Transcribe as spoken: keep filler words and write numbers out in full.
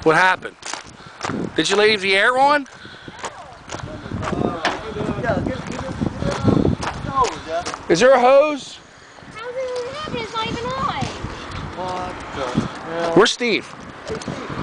What happened? Did you leave the air on? Is there a hose? How's it happen? It's not even on. What the hell? Where's Steve?